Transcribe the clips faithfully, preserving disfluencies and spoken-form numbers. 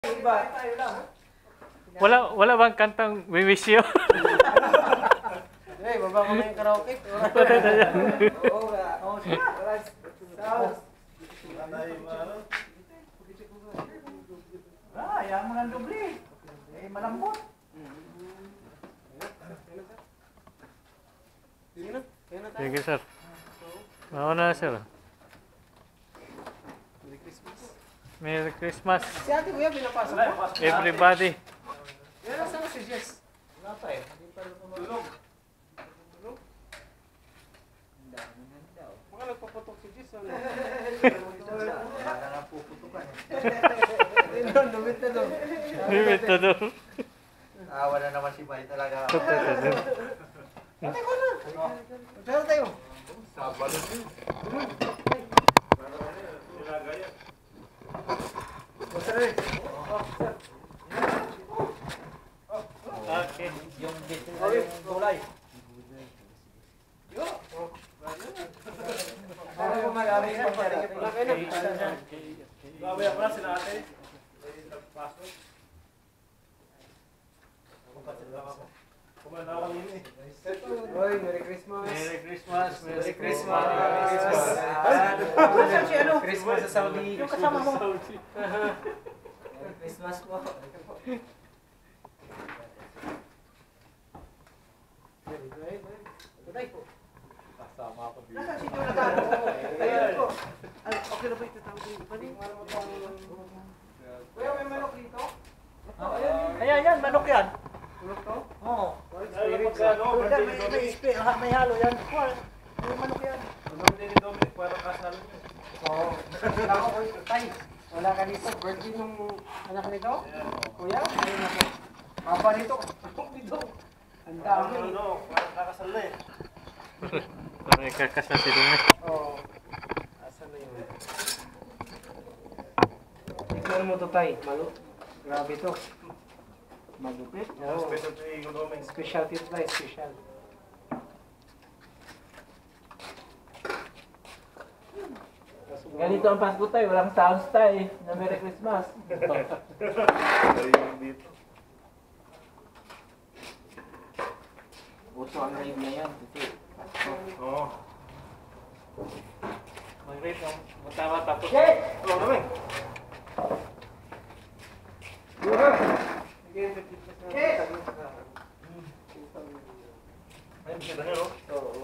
Iba, tayo lang. Wala wala bang kantang We Wish You? Eh, baba ko na yung karaoke. Oo, wala. Oo, wala. Sounds. Ah, ayaw mo ng doble. Eh, malambot. Sige sir. Mauna na sir. Merry Christmas. Si ate kuya, pinapasok mo? Everybody. Yan ang sana si Jess. Wala pa eh. Hindi pa rin tulog. Tulog? Baka nagpapatok si Jess. Wala na puputukan eh. Ayun, lumit na doon. Limit na doon. Awa na naman si Bay talaga. Ito, ito, ito. Ate ko na. Saan tayo? Sabalot yun. Sinagaya. Basta rin. Okay. Yung bit na yung gulay. Yo. Para ko mag-ari ka pa rin. Wala kayo na. Babay ako na sila ate. Nagpasok. Kumanda ako yun eh. Hoy, Merry Christmas. Merry Christmas. Merry Christmas. Merry Christmas. Saan si ano? Christmas sa Saudi. Yung kasama mo. Merry Christmas po. Kasama ako dito. Nasaan si Jonathan? Ayun po. Okay na ba ito tawag dito? Kuya, may manok dito? Ayan, yan. Manok yan. Manok to? Oo. Ay, magkano? Birthday ni May Dominic. may halo yan. May manok yan. Birthday ni Dominic. Parang kasal niya. Oo. Ako ko tay. Wala ka dito. Birthday nung anak nito? Kuya? Ayun ako. Papa nito. Ako dito. Ang dami. Ano, parang kakasal na eh. Parang ikakas na sila na. Oo. Asan na yun? Tignan mo to tay. Malo. Grabe to. Magupit. Oo. Special to ni Dominic. Special tip na, special. Ganito ang Pasko tayo, walang sounds tayo na Merry Christmas. Ayun dito. Uso ang live na yan. Oo. Mag-rate mo. Matawa tapos. Jay! Oo, Dominic. Jay! Ay, bisita niyo, no? Oo.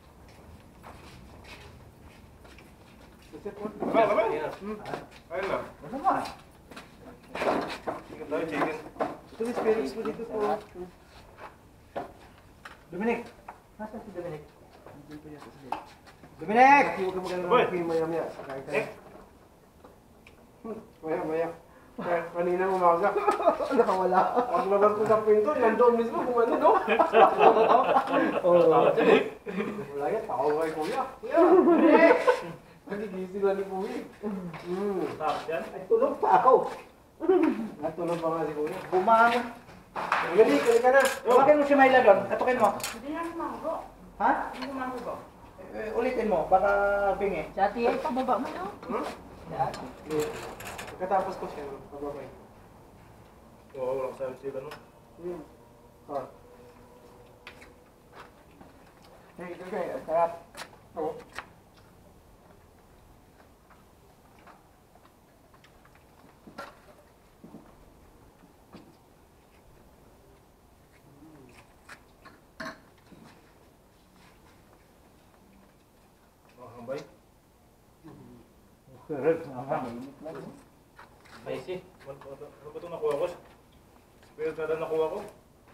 Ba, Dominic? Ayun lang. Ano ba? Chicken tayo, chicken. Ito yung spirits mo dito po. Dominic! Nasaan si Dominic? Dominic! Huwag ka magandang Boy! mag-film maya-maya. Sakain ka na. Eh? Maya, maya. Kaya kanina umaga, nakawala. Paglabas ko sa pinto, nandoon mismo kung ano, no? Oo. Wala yan, tao kay kuya. Kuya! Dominic! Nagigising lang ni kuya. Hmm. Tapos yan? Ay, tulog pa ako. Natulog pa nga si kuya. Bumangon. Galing, galing ka na. Tumakin mo si Myla doon. Katukin mo. Hindi na manggo. Ha? Hindi ko manggo ba? Eh, ulitin mo, baka bingi. Dati ay pababa mo no? Hmm? Dati. Katapos ko siya, pababay. Oo, walang sabi sila, no? Hmm. Oh. Hey, ito kayo, sarap. Oo. Oh, hambay. Spicy. Ano ba itong nakuha ko? Spirit na lang nakuha ko.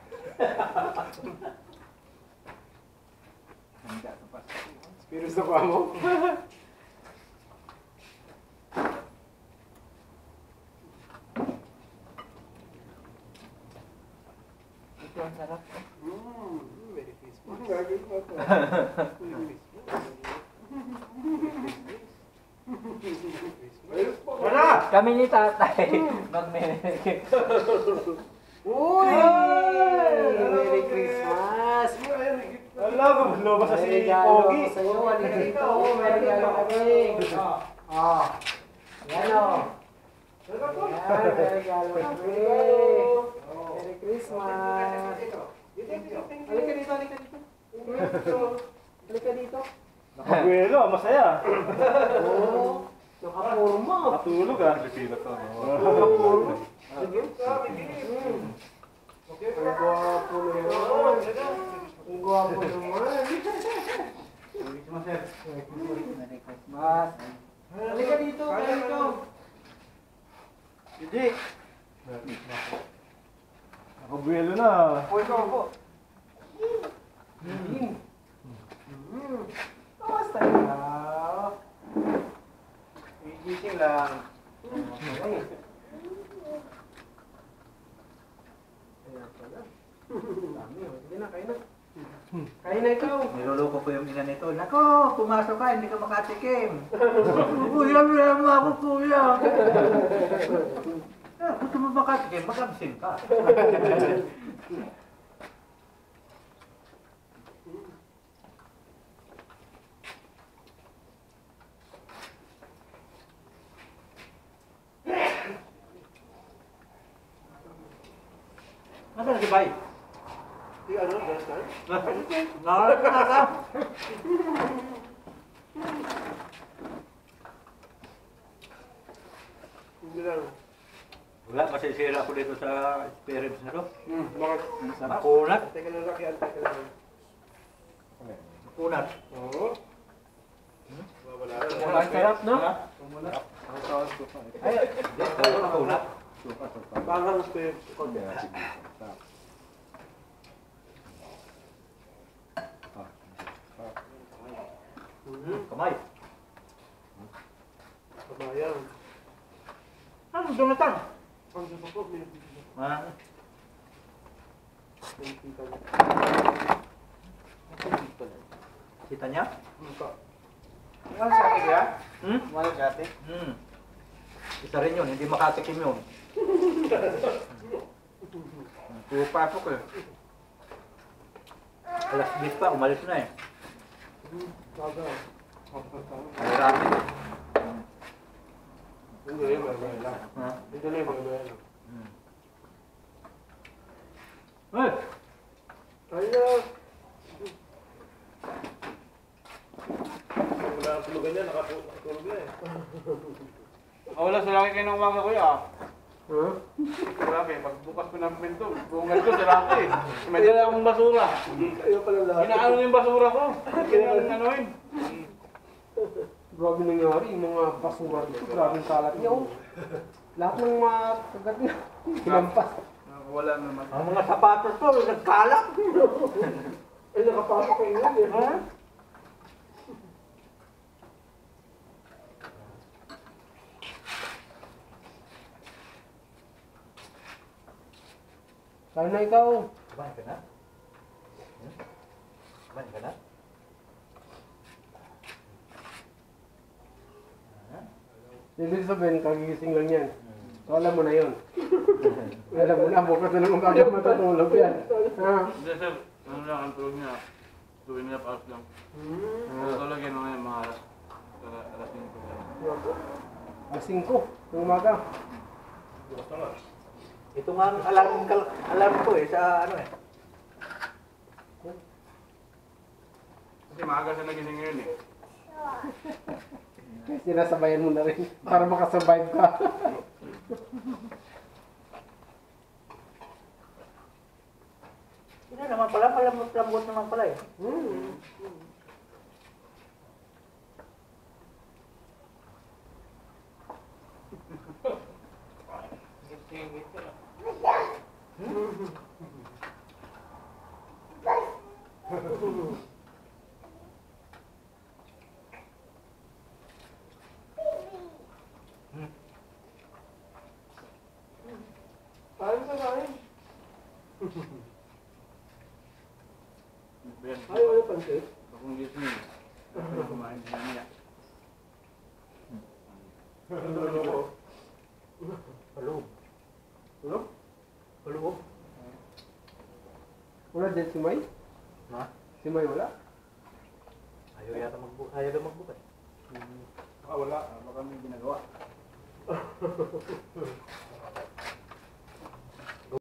Spirits na kuha mo? Ito ang sarap. Mmm, Merry Christmas. Merry Christmas. Wala! Kami ni tatay. Mag-merry. Uy! Merry Christmas! Wala, lumabas sa si May regalo Pogi. ako sa'yo. Halika dito. Oh, may regalo kami. Ah. Yan o. Ayan, may regalo kami. Merry Christmas. Halika dito, halika dito. Halika dito. Nakabuelo, masaya. Oo. Nakaporma. Natulog ah. Nakaporma. Sige. Ang gwapo naman. Ang gwapo naman. Merry Christmas. Halika dito, halika dito. Hindi. Nakabuelo na. Uy, ikaw po. Mm. Mm. Kamusta ikaw? Gigising lang. Ay. Kaya pala. Dami, oh. Sige na, kain na. Kain na ikaw. Niloloko ko yung ina nito. Nako, pumasok ka, hindi ka makatikim. Kuya, meron mo ako, kuya. Ah, gusto mo makatikim, mag-absent ka. Nasaan si Bay? Di ano, gas na? Nakalap na ka. Hindi lang. Wala, masisira ko dito sa experience na to. Hmm, bakit? Nakunat. Teka lang, laki, teka lang. Nakunat. Oo. Wala na. Wala, ang sarap, no? Ay, Wala, nakunat. parang gusto yung konti. Kamay. Kabayan. Ano, Jonathan? Ang gusto ko, pinipili. Ah, Pinipili. kita niya? Mukha. Mahal sa akin ya? Hmm? Mahal sa atin? Hmm. Isa rin yun, hindi makatikim yun. Puro pasok eh. Alas diyes pa, umalis na eh. Baga. Mahirapan. Hindi rin, may may lang. Ha? Hindi rin, may may lang. Hmm. Hey! Kaya. Wala ang tulugan niya, nakatulog na eh. Wala sa laki kayo ng umaga kuya. Ha? Grabe, pagbukas ko ng pinto, bungal ko sa laki. May dala akong basura. Kayo pala lahat. Inaano yung basura ko. Kailangan anuin. Grabe nangyari, yung mga basura dito. Grabe yung kalat niya. Oh. Lahat ng mga kagat niya. Hinampas. Wala naman. Ang mga sapatos ko, nagkalap. Eh, nakapasok kayo yan eh. Ha? Kaya na ikaw. Kumain ka na? Hmm? Kumain ka na? Hindi sabihin, kagigising lang yan. So, alam mo na yun. Alam mo na, bukas na naman kagad matutulog yan. Ha? Hindi sir, ano lang ang tulog niya. Tuwing na paas lang. Ah. Tulog yan mga mga alas. Alas singko. Lasing ko, ng umaga. Bukas na nga. Ito nga ang alarm, alarm ko eh, sa ano eh. Kasi maaga siya nagising ngayon eh. Kaya sinasabayan mo na rin para makasurvive ka. Hindi naman pala, malamot-lamot naman pala eh. Hmm. Git-git ka lang. Kain ka kain. Yan. Ay, wala pansit. Akong gising eh. Ako kumain siya niya. Ano ko? Paloob. Ano? Paloob. Wala din si May? Ha? Si May wala? Ayaw yata magbukas. Ayaw na magbukas. Ah, wala. Baka may ginagawa.